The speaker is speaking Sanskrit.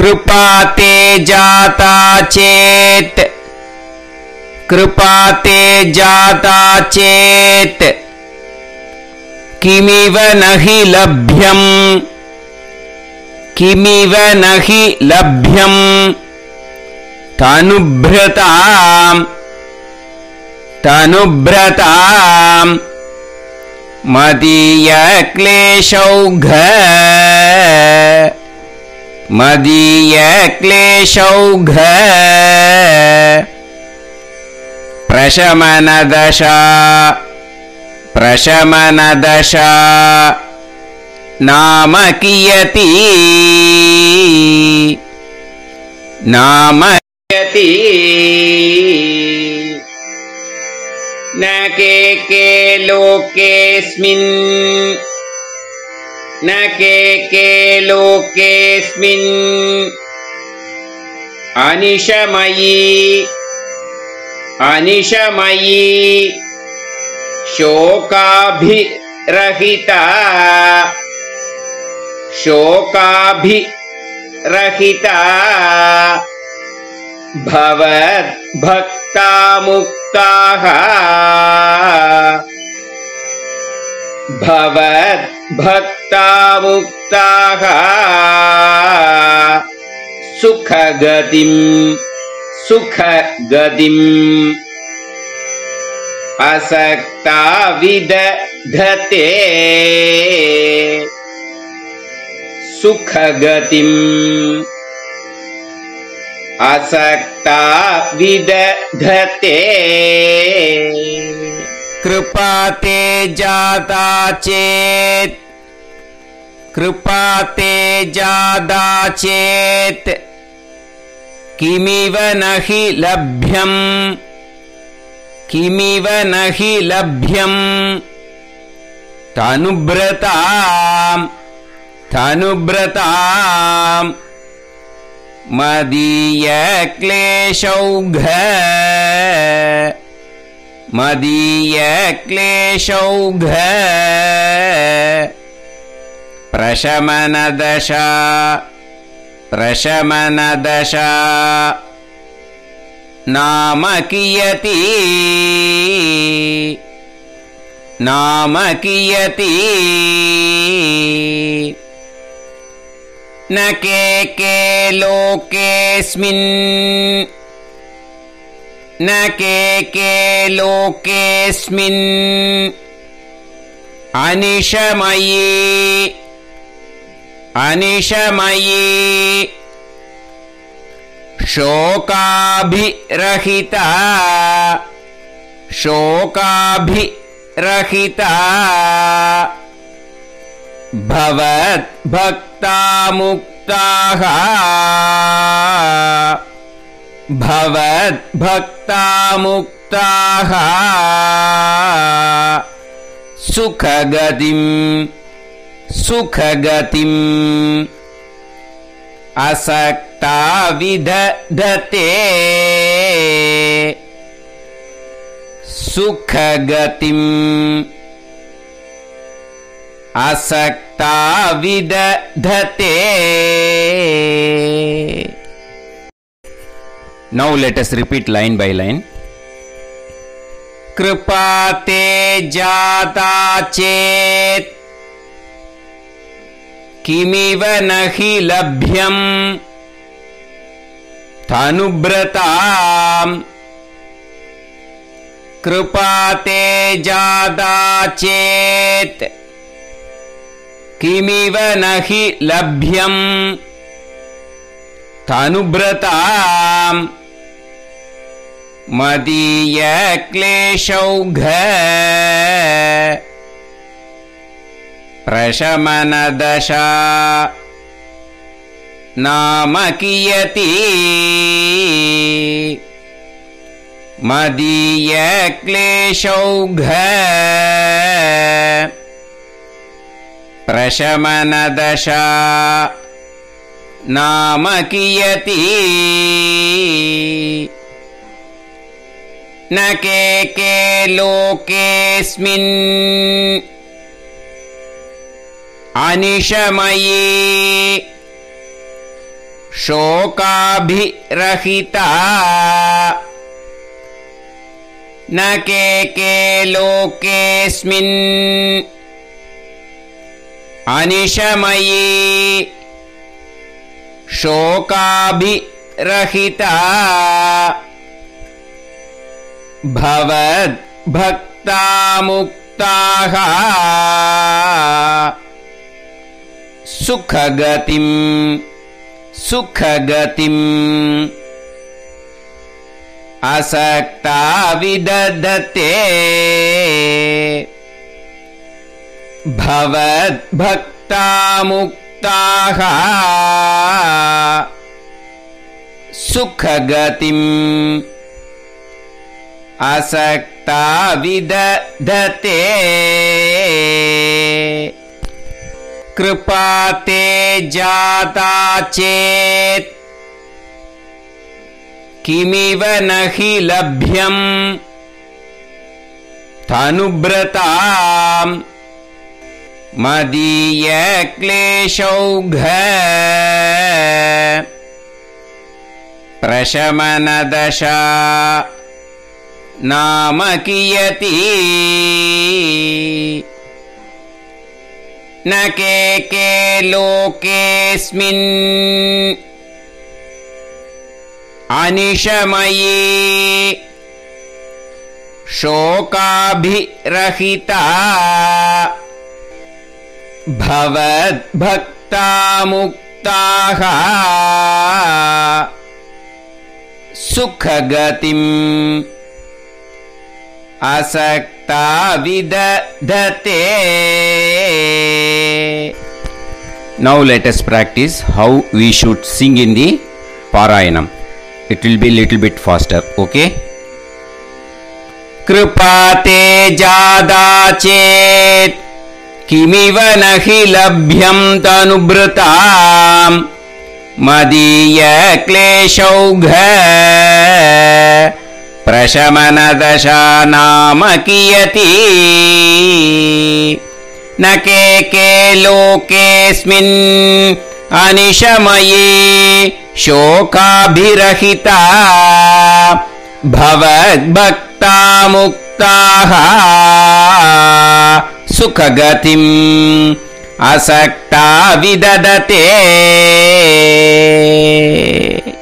कृपा ते जाता चेत् कृपा ते जाता चेत् किमिव नहि लभ्यम् किमिव नहि लभ्यम् तनुभृताम् तनुभृताम् मदीय क्लेशौघ मदीय क्लेशौघ प्रशमनदशा प्रशमनदशा नाम कियती नाम कियती न के लोकेऽस्मिन् न के लोकेऽस्मिन् अनिशमयी अनिशमयी शोकाभिरहिता शोकाभिरहिता भवद्भक्ता मुक्ताः भवद्भक्ता मुक्ताः सुखगतिम् सुखगतिम् असक्ता विदधते सुखगतिम् असक्ता विदधते कृपा ते जाता चेत् कृपा ते जाता चेत् किमिव नहि लभ्यम् किमिव नहि लभ्यम् तनुभृताम् तनुभृताम् मदीय क्लेशौघ मदीय क्लेशौघ प्रशमनदशा प्रशमनदशा नाम कियती नाम कियती न के लोकेऽस्मिन् न के लोकेऽस्मिन् अनिशमयी अनिशमयी शोकाभिरहिता शोकाभिरहिता भवद्भक्ता मुक्ताः भवद्भक्ता मुक्ताः सुखगतिम् सुखगतिम् असक्ता विदधते सुखगतिम् असक्ता विदधते. Now let us repeat line by line. कृपा ते जाता चेत् किमिव नहि लभ्यम् तनुभृताम् कृपा ते जाता चेत् किमिव नहि लभ्यम् तनुभृताम् मदीय क्लेशौघ प्रशमनदशा नाम कियती मदीय क्लेशौघ प्रशमनदशा नाम कियती न के लोकेऽस्मिन् अनिशमयी शोकाभिरहिता न के लोकेऽस्मिन् अनिशमयी शोकाभिरहिता भवद्भक्ता मुक्ताः सुखगतिम् असक्ता विदधते भवद्भक्ता मुक्ताः सुखगतिम् असक्ता विदधते कृपा ते जाता चेत् किमिव न हि लभ्यम् तनुभृताम् मदीय क्लेशौघ प्रशमनदशा नाम कियती न के लोकेऽस्मिन् अनिशमयी शोकाभिरहिता भवद्भक्ता मुक्ताः सुखगतिम् असक्ता विदधते. Now let us practice how we should sing in the Parayanam. It will be little bit faster, okay? कृपा ते जादा चेत् किमिव न हि लभ्यं तनुभृताम् मदीय क्लेशौघ प्रशमनदशा नाम कियती न के लोकेऽस्मिन् अनिशमयी शोकाभिरहिता भवद्भक्ता मुक्ताः सुखगतिम् असक्ता विदधते.